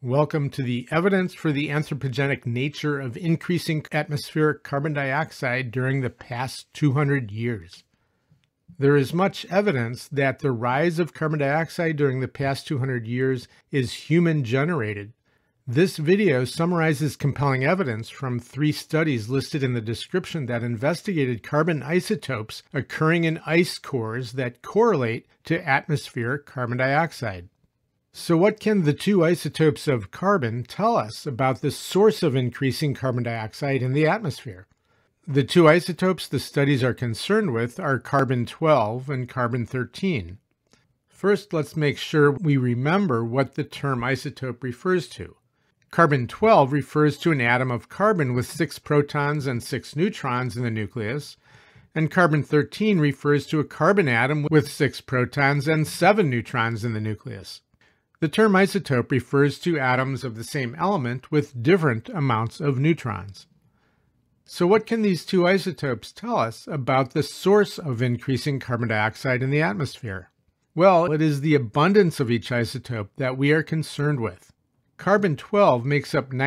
Welcome to the evidence for the anthropogenic nature of increasing atmospheric carbon dioxide during the past 200 years. There is much evidence that the rise of carbon dioxide during the past 200 years is human-generated. This video summarizes compelling evidence from 3 studies listed in the description that investigated carbon isotopes occurring in ice cores that correlate to atmospheric carbon dioxide. So what can the 2 isotopes of carbon tell us about the source of increasing carbon dioxide in the atmosphere? The 2 isotopes the studies are concerned with are carbon-12 and carbon-13. First, let's make sure we remember what the term isotope refers to. Carbon-12 refers to an atom of carbon with 6 protons and 6 neutrons in the nucleus, and carbon-13 refers to a carbon atom with 6 protons and 7 neutrons in the nucleus. The term isotope refers to atoms of the same element with different amounts of neutrons. So what can these 2 isotopes tell us about the source of increasing carbon dioxide in the atmosphere? Well, it is the abundance of each isotope that we are concerned with. Carbon-12 makes up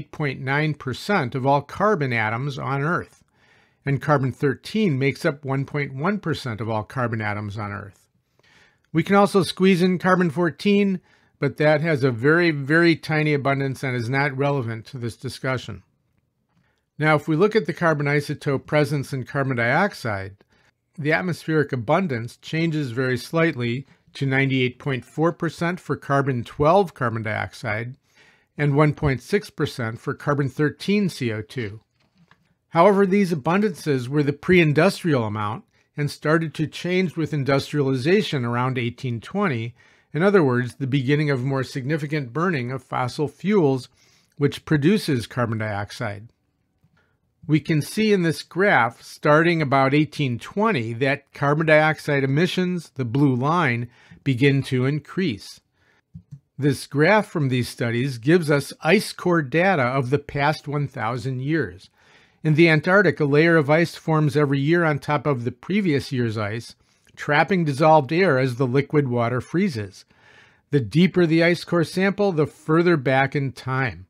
98.9% of all carbon atoms on Earth, and carbon-13 makes up 1.1% of all carbon atoms on Earth. We can also squeeze in carbon-14, but that has a very, very tiny abundance and is not relevant to this discussion. Now, if we look at the carbon isotope presence in carbon dioxide, the atmospheric abundance changes very slightly to 98.4% for carbon-12 carbon dioxide and 1.6% for carbon-13 CO2. However, these abundances were the pre-industrial amount and started to change with industrialization around 1820. In other words, the beginning of more significant burning of fossil fuels, which produces carbon dioxide. We can see in this graph, starting about 1820, that carbon dioxide emissions, the blue line, begin to increase. This graph from these studies gives us ice core data of the past 1,000 years. In the Antarctic, a layer of ice forms every year on top of the previous year's ice, trapping dissolved air as the liquid water freezes. The deeper the ice core sample, the further back in time.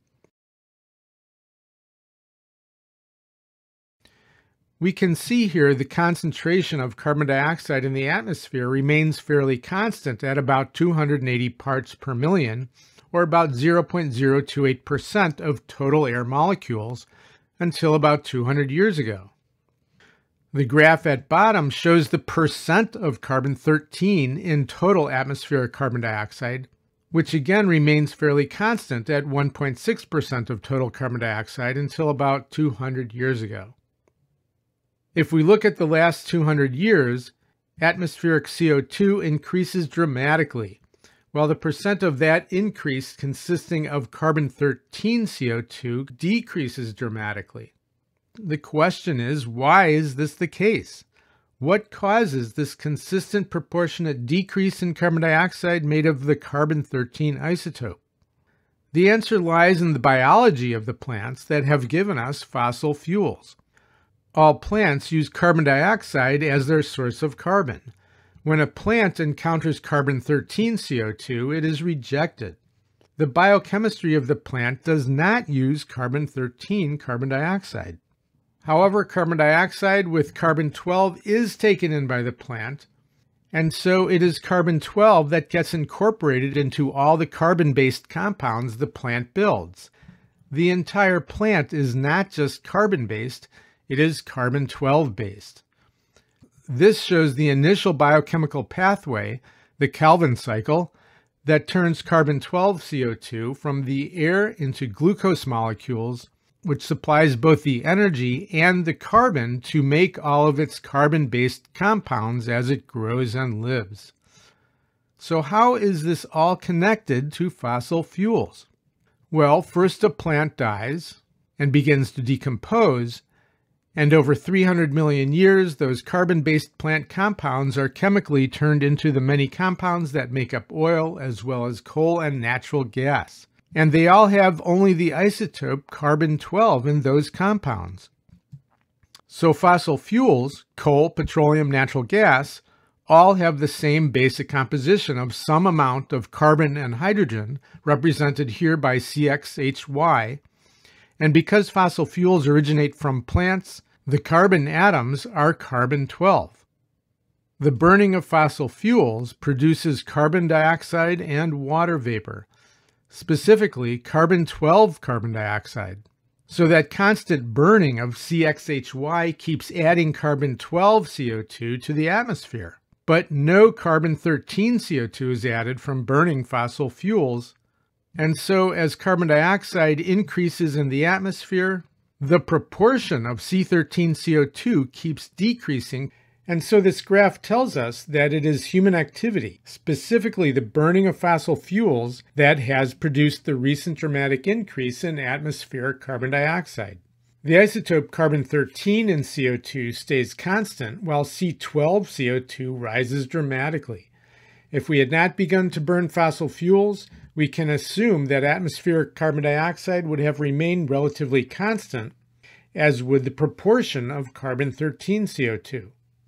We can see here the concentration of carbon dioxide in the atmosphere remains fairly constant at about 280 parts per million, or about 0.028% of total air molecules, until about 200 years ago. The graph at bottom shows the percent of carbon-13 in total atmospheric carbon dioxide, which again remains fairly constant at 1.6% of total carbon dioxide until about 200 years ago. If we look at the last 200 years, atmospheric CO2 increases dramatically, while the percent of that increase consisting of carbon-13 CO2 decreases dramatically. The question is, why is this the case? What causes this consistent proportionate decrease in carbon dioxide made of the carbon-13 isotope? The answer lies in the biology of the plants that have given us fossil fuels. All plants use carbon dioxide as their source of carbon. When a plant encounters carbon-13 CO2, it is rejected. The biochemistry of the plant does not use carbon-13 carbon dioxide. However, carbon dioxide with carbon-12 is taken in by the plant, and so it is carbon-12 that gets incorporated into all the carbon-based compounds the plant builds. The entire plant is not just carbon-based, it is carbon-12 based. This shows the initial biochemical pathway, the Calvin cycle, that turns carbon-12 CO2 from the air into glucose molecules, which supplies both the energy and the carbon to make all of its carbon-based compounds as it grows and lives. So how is this all connected to fossil fuels? Well, first a plant dies and begins to decompose, and over 300 million years, those carbon-based plant compounds are chemically turned into the many compounds that make up oil, as well as coal and natural gas. And they all have only the isotope carbon-12 in those compounds. So fossil fuels, coal, petroleum, natural gas, all have the same basic composition of some amount of carbon and hydrogen, represented here by CXHY. And because fossil fuels originate from plants, the carbon atoms are carbon-12. The burning of fossil fuels produces carbon dioxide and water vapor, specifically carbon-12 carbon dioxide. So that constant burning of CXHY keeps adding carbon-12 CO2 to the atmosphere. But no carbon-13 CO2 is added from burning fossil fuels. And so as carbon dioxide increases in the atmosphere, the proportion of C13CO2 keeps decreasing. And so this graph tells us that it is human activity, specifically the burning of fossil fuels, that has produced the recent dramatic increase in atmospheric carbon dioxide. The isotope carbon-13 in CO2 stays constant, while C12CO2 rises dramatically. If we had not begun to burn fossil fuels, we can assume that atmospheric carbon dioxide would have remained relatively constant, as would the proportion of carbon-13 CO2.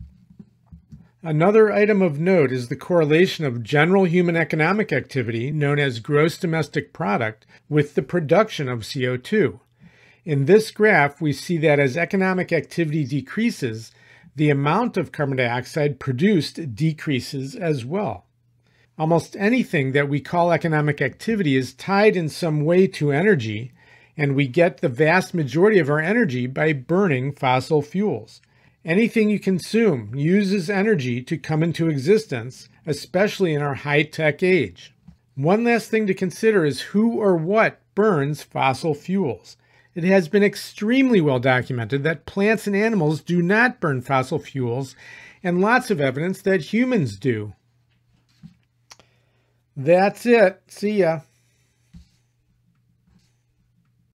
Another item of note is the correlation of general human economic activity, known as gross domestic product, with the production of CO2. In this graph, we see that as economic activity decreases, the amount of carbon dioxide produced decreases as well. Almost anything that we call economic activity is tied in some way to energy, and we get the vast majority of our energy by burning fossil fuels. Anything you consume uses energy to come into existence, especially in our high-tech age. One last thing to consider is who or what burns fossil fuels. It has been extremely well documented that plants and animals do not burn fossil fuels, and lots of evidence that humans do. That's it. See ya.